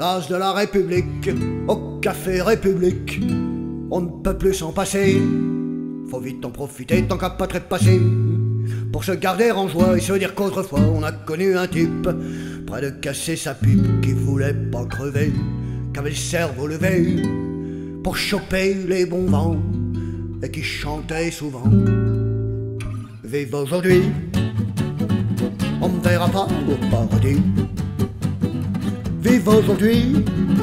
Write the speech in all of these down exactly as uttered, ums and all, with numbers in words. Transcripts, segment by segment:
Place de la République, au café République, on ne peut plus s'en passer. Faut vite en profiter tant qu'à pas trépasser, pour se garder en joie et se dire qu'autrefois on a connu un type près de casser sa pipe, qui voulait pas crever, qu'avait le cerveau levé pour choper les bons vents, et qui chantait souvent: vive aujourd'hui, on ne verra pas au paradis. Vive aujourd'hui,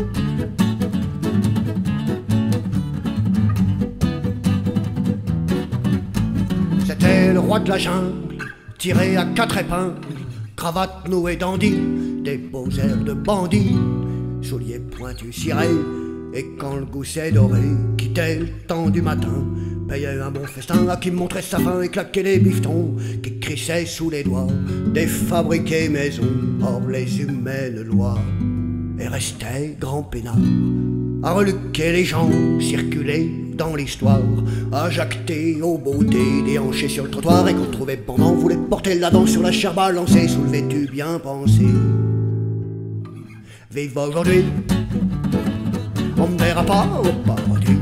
c'était le roi de la jungle, tiré à quatre épingles, cravate nouée dandy, des beaux airs de bandit, souliers pointus cirés, et quand le gousset doré quittait le temps du matin, payait un bon festin à qui montrait sa faim et claquait les bifetons qui crissaient sous les doigts des fabriqués maison hors les humaines lois. Et restait grand peinard à reluquer les gens, circuler dans l'histoire, à jacter aux beautés déhanchées sur le trottoir, et qu'on trouvait pendant voulait porter la dent sur la chair balancée sous le vêtu bien pensé. Vive aujourd'hui, on ne verra pas au paradis.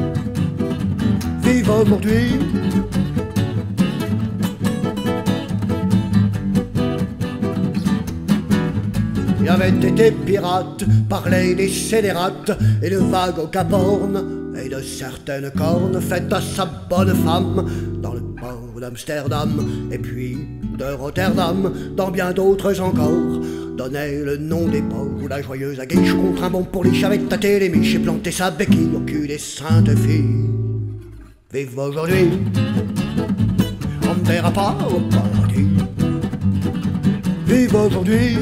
Vive aujourd'hui, il avait été pirate, parlait des scélérates et de vagues au Cap Horn, et de certaines cornes faites à sa bonne femme dans le port d'Amsterdam, et puis de Rotterdam, dans bien d'autres encore, donnait le nom des ports où la joyeuse aguiche contre un bon pourliche avait tâté les miches et planté sa béquille au cul des saintes filles. Vive aujourd'hui, on ne verra pas au paradis. Vive aujourd'hui,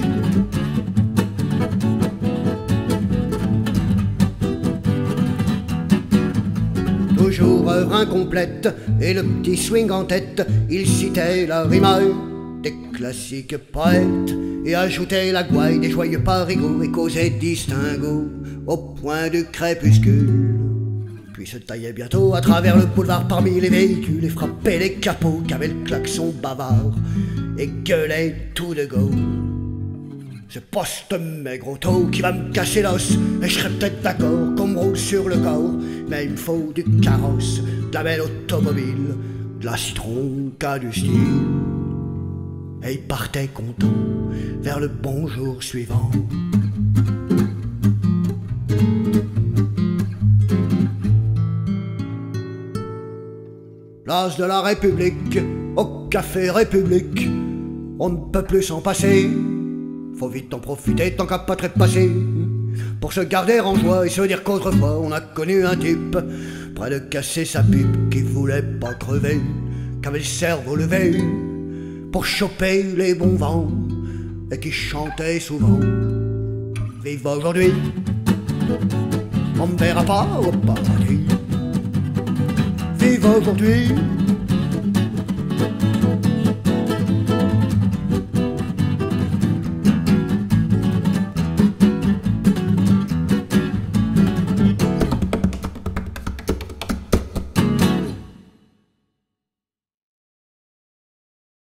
toujours œuvre incomplète et le petit swing en tête, il citait la rimaille des classiques poètes et ajoutait la gouaille des joyeux parigots et causait distinguo au point du crépuscule. Puis se taillait bientôt à travers le boulevard parmi les véhicules et frappait les capots qu'avait le klaxon bavard et gueulait tout de go: ce poste maigre auto qui va me casser l'os, et je serais peut-être d'accord qu'on me roule sur le corps, mais il me faut du carrosse, de la belle automobile, de la citron qu'a du style. Et il partait content vers le bonjour suivant. Place de la République, au café République, on ne peut plus s'en passer. Faut vite en profiter tant qu'à pas trépasser, pour se garder en joie et se dire qu'autrefois on a connu un type près de casser sa pipe, qui voulait pas crever, qu'avait le cerveau levé pour choper les bons vents, et qui chantait souvent: vive aujourd'hui, on ne verra pas au paradis. Vive aujourd'hui,